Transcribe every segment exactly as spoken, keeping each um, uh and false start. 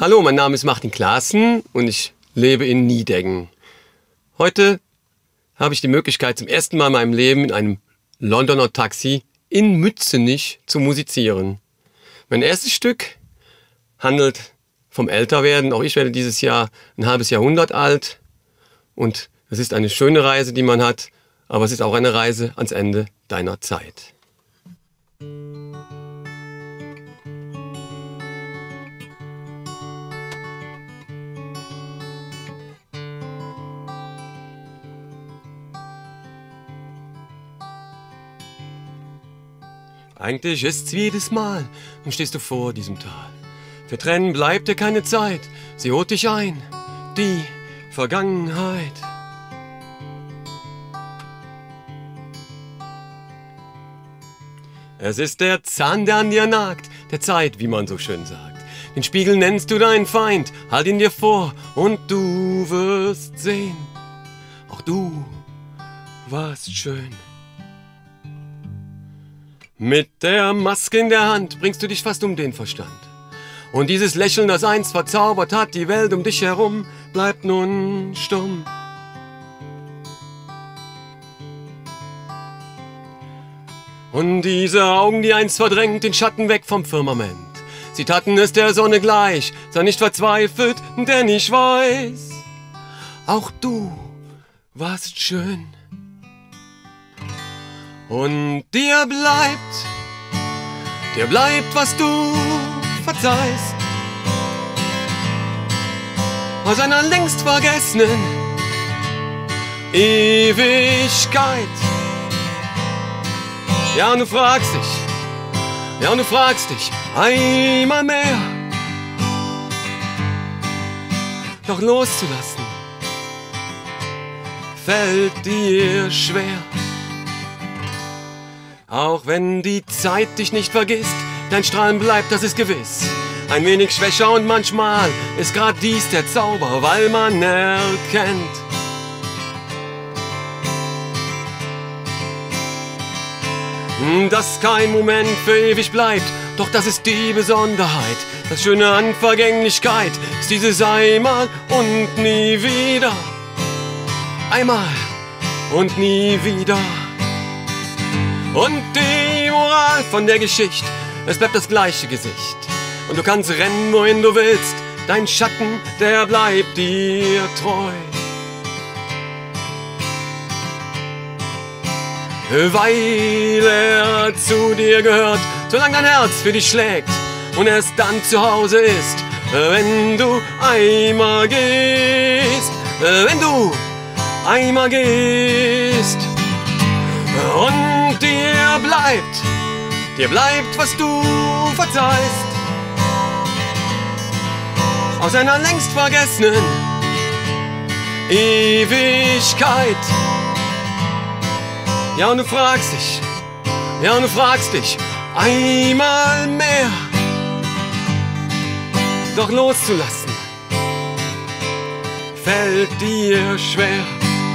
Hallo, mein Name ist Martin Klaassen und ich lebe in Niedeggen. Heute habe ich die Möglichkeit, zum ersten Mal in meinem Leben in einem Londoner Taxi in Mützenich zu musizieren. Mein erstes Stück handelt vom Älterwerden. Auch ich werde dieses Jahr ein halbes Jahrhundert alt. Und es ist eine schöne Reise, die man hat, aber es ist auch eine Reise ans Ende deiner Zeit. Eigentlich ist's jedes Mal, nun stehst du vor diesem Tal. Für Trennen bleibt dir keine Zeit, sie holt dich ein, die Vergangenheit. Es ist der Zahn, der an dir nagt, der Zeit, wie man so schön sagt. Den Spiegel nennst du deinen Feind, halt ihn dir vor und du wirst sehen, auch du warst schön. Mit der Maske in der Hand bringst du dich fast um den Verstand. Und dieses Lächeln, das einst verzaubert hat, die Welt um dich herum, bleibt nun stumm. Und diese Augen, die einst verdrängt, den Schatten weg vom Firmament. Sie taten es der Sonne gleich, sei nicht verzweifelt, denn ich weiß, auch du warst schön. Und dir bleibt, dir bleibt, was du verzeihst, aus einer längst vergessenen Ewigkeit. Ja, und du fragst dich, ja, und du fragst dich einmal mehr, doch loszulassen fällt dir schwer. Auch wenn die Zeit dich nicht vergisst, dein Strahlen bleibt, das ist gewiss. Ein wenig schwächer und manchmal ist grad dies der Zauber, weil man erkennt, dass kein Moment für ewig bleibt. Doch das ist die Besonderheit. Das Schöne an Vergänglichkeit ist dieses einmal und nie wieder. Einmal und nie wieder. Und die Moral von der Geschichte, es bleibt das gleiche Gesicht. Und du kannst rennen, wohin du willst, dein Schatten, der bleibt dir treu. Weil er zu dir gehört, solange dein Herz für dich schlägt und es dann zu Hause ist, wenn du einmal gehst, wenn du einmal gehst. Und dir bleibt, dir bleibt, was du verzeihst, aus einer längst vergessenen Ewigkeit. Ja, und du fragst dich, ja, und du fragst dich einmal mehr, doch loszulassen fällt dir schwer.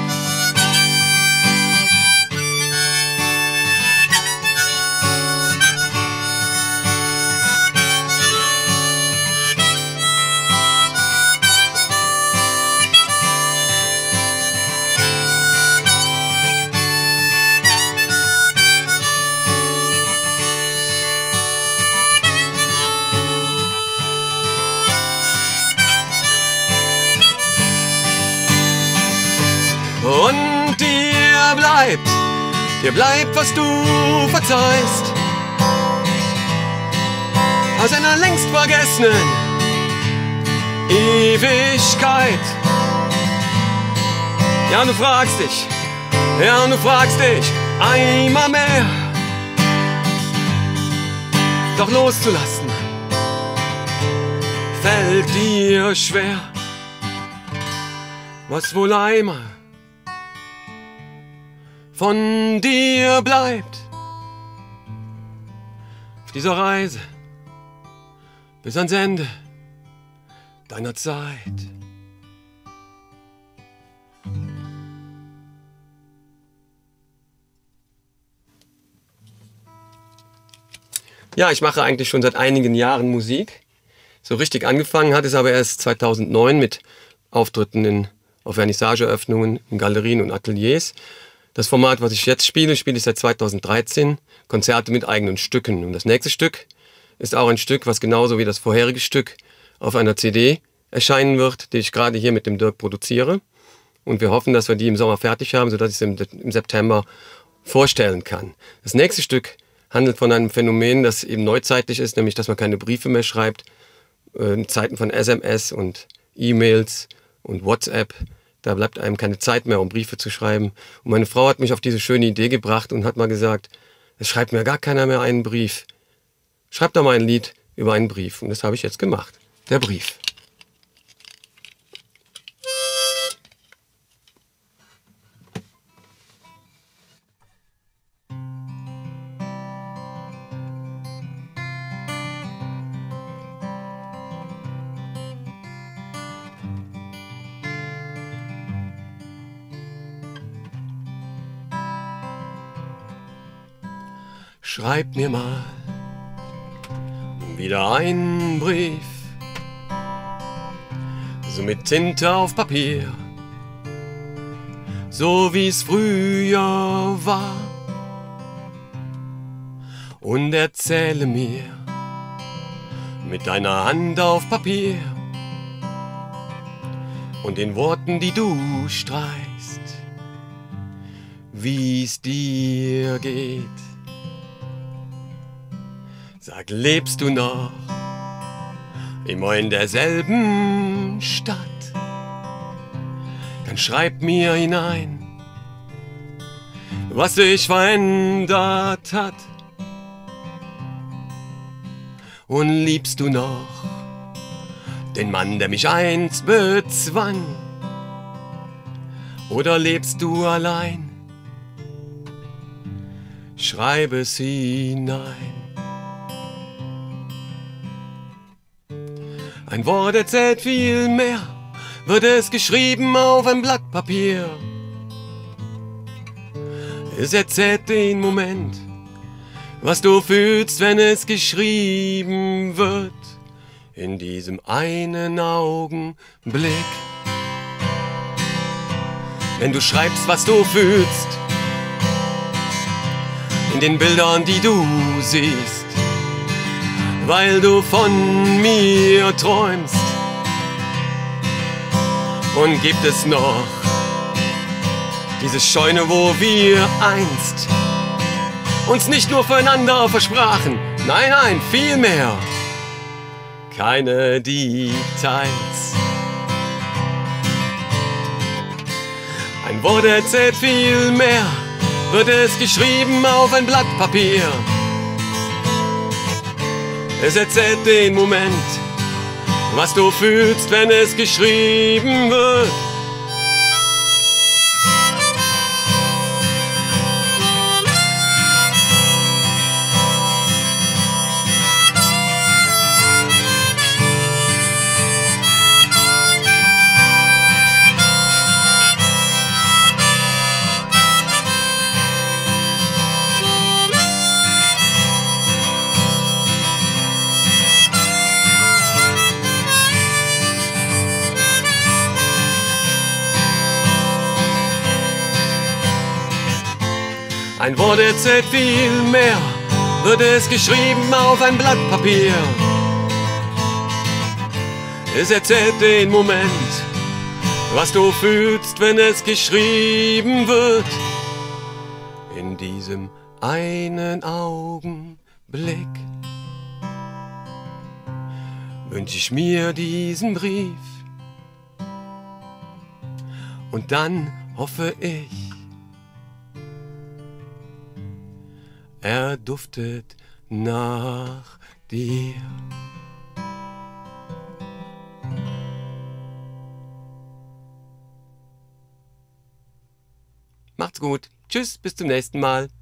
Und dir bleibt, dir bleibt, was du verzeihst, aus einer längst vergessenen Ewigkeit. Ja, und du fragst dich, ja, und du fragst dich einmal mehr, doch loszulassen fällt dir schwer. Was wohl einmal von dir bleibt auf dieser Reise bis ans Ende deiner Zeit. Ja, ich mache eigentlich schon seit einigen Jahren Musik. So richtig angefangen hat es aber erst zweitausendneun mit Auftritten in, auf Vernissageöffnungen, in Galerien und Ateliers. Das Format, was ich jetzt spiele, spiele ich seit zweitausenddreizehn. Konzerte mit eigenen Stücken. Und das nächste Stück ist auch ein Stück, was genauso wie das vorherige Stück auf einer C D erscheinen wird, die ich gerade hier mit dem Dirk produziere. Und wir hoffen, dass wir die im Sommer fertig haben, sodass ich es im, im September vorstellen kann. Das nächste Stück handelt von einem Phänomen, das eben neuzeitlich ist, nämlich dass man keine Briefe mehr schreibt. In Zeiten von S M S und E-Mails und WhatsApp, da bleibt einem keine Zeit mehr, um Briefe zu schreiben. Und meine Frau hat mich auf diese schöne Idee gebracht und hat mal gesagt, es schreibt mir gar keiner mehr einen Brief. Schreib doch mal ein Lied über einen Brief. Und das habe ich jetzt gemacht. Der Brief. Schreib mir mal wieder einen Brief, so mit Tinte auf Papier, so wie's früher war. Und erzähle mir mit deiner Hand auf Papier und den Worten, die du streichst, wie's dir geht. Sag, lebst du noch immer in derselben Stadt? Dann schreib mir hinein, was sich verändert hat. Und liebst du noch den Mann, der mich einst bezwang? Oder lebst du allein? Schreib es hinein. Ein Wort erzählt viel mehr, wird es geschrieben auf ein Blatt Papier. Es erzählt den Moment, was du fühlst, wenn es geschrieben wird, in diesem einen Augenblick. Wenn du schreibst, was du fühlst, in den Bildern, die du siehst, weil du von mir träumst. Und gibt es noch diese Scheune, wo wir einst uns nicht nur füreinander versprachen, nein, nein, viel mehr, keine Details. Ein Wort erzählt viel mehr, wird es geschrieben auf ein Blatt Papier. Es erzählt den Moment, was du fühlst, wenn es geschrieben wird. Ein Wort erzählt viel mehr, wird es geschrieben auf ein Blatt Papier. Es erzählt den Moment, was du fühlst, wenn es geschrieben wird. In diesem einen Augenblick wünsche ich mir diesen Brief. Und dann hoffe ich, er duftet nach dir. Macht's gut. Tschüss, bis zum nächsten Mal.